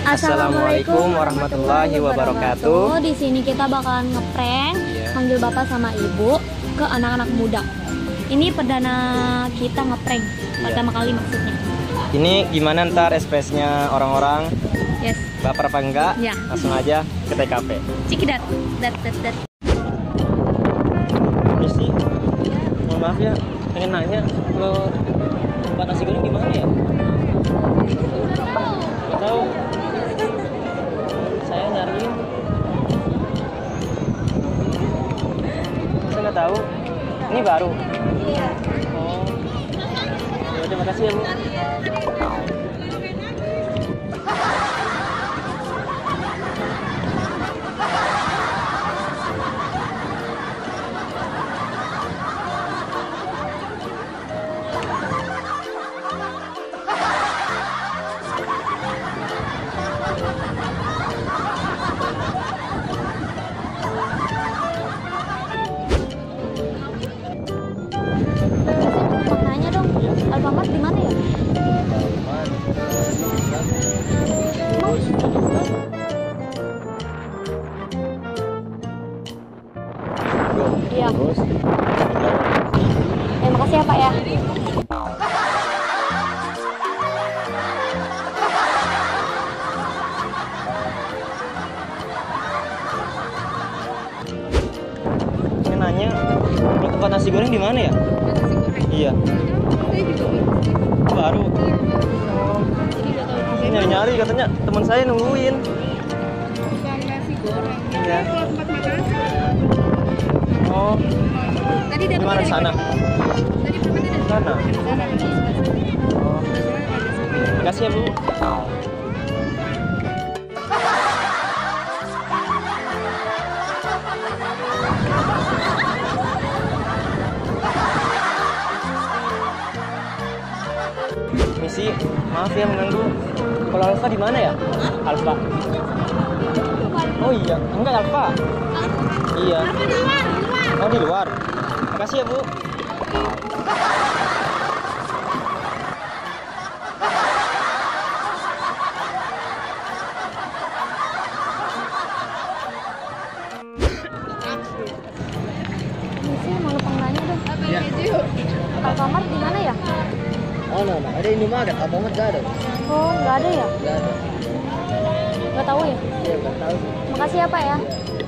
Assalamualaikum warahmatullahi wabarakatuh. Di sini kita bakalan ngeprank manggil bapak sama ibu ke anak-anak muda. Ini perdana kita ngeprank pertama kali maksudnya. Ini gimana ntar ekspresinya orang-orang? Yes. Baper apa enggak? Ya. Langsung aja ke TKP. Cikidat. Misi, mohon maaf ya, pengen nanya kalau tempat nasi goreng di mana ya? Nggak tahu. Saya nyariin. Saya nggak tahu. Ini baru. Iya. Oh. Ya, terima kasih ya Bu. Makanya dong, Alfamart di mana ya? Iya. Makasih ya Pak ya. Pengen nanya, kalau tempat nasi goreng di mana ya? Iya. Baru. Ini nyari-nyari katanya teman saya nungguin. Bukan nasi goreng. Iya. Kalau tempat makan. Oh, Tadi di mana sana? Tadi makannya dari Sana. sana. Oh, makasih ya Bu. Misi, maaf ya mengganggu. Kalau Alfa di mana ya? Alfa. Oh iya, enggak Alfa. Iya. Oh di luar. Makasih ya Bu. Misi mau numpang nanya dong. Ya. Alfamart di mana ya? Oh no, ada Indomaret, Alfamart nggak ada. Oh, nggak ada ya? Nggak ada. Nggak tahu ya? Iya nggak tahu. Makasih ya Pak ya.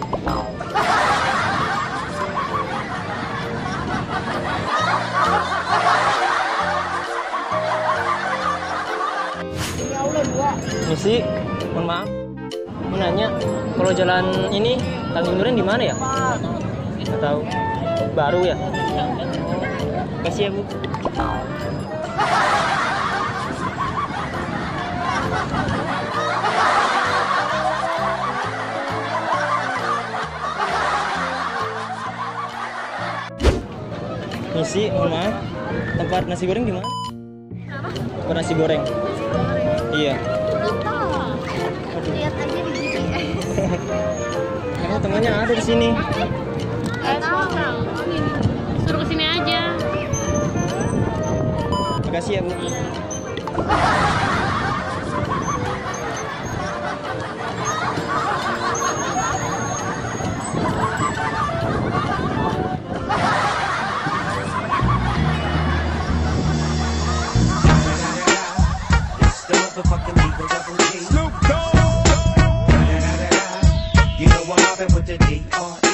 Misi, mohon maaf. Mau nanya, kalau jalan ini Tanjung Duren di mana ya? Nggak tahu. Baru ya? Kasih ya Bu. Misi, mohon maaf. Tempat nasi goreng di mana? Tempat nasi goreng. Iya. Lihat aja di GPS. Karena temannya ada di sini. Suruh kesini aja. Makasih ya Bu. Snoop Dogg. You know what happened with the D.R.E.